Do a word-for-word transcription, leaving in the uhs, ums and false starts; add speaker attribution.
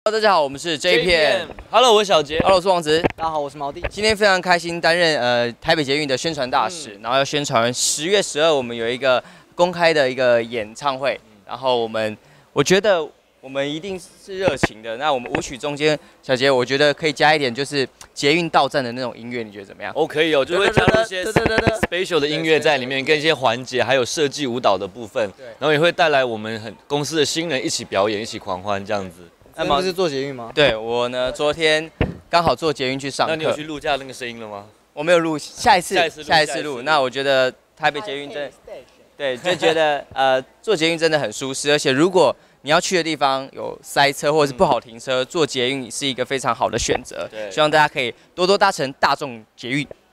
Speaker 1: 大家好，我们是 J 片。
Speaker 2: Hello， 我是小杰。
Speaker 1: Hello， 我是王子。
Speaker 3: 大家好，我是毛弟。
Speaker 1: 今天非常开心，担任呃台北捷运的宣传大使，嗯、然后要宣传十月十二我们有一个公开的一个演唱会。嗯、然后我们，我觉得我们一定是热情的。那我们舞曲中间，小杰，我觉得可以加一点就是捷运到站的那种音乐，你觉得怎么样？
Speaker 2: 哦，可以哦，就会加入一些 special 的音乐在里面，跟一些环节，还有设计舞蹈的部分。对，然后也会带来我们很公司的新人一起表演，一起狂欢这样子。
Speaker 3: 那不是坐捷运吗？
Speaker 1: 对我呢，昨天刚好坐捷运去上课。
Speaker 2: 那你有去录下那个声音了吗？
Speaker 1: 我没有录，下一次，
Speaker 2: 下一次，
Speaker 1: 下一次录。那我觉得台北捷运真，对，就觉得呃坐捷运真的很舒适，而且如果你要去的地方有塞车或者是不好停车，坐捷运是一个非常好的选择。希望大家可以多多搭乘大众捷运。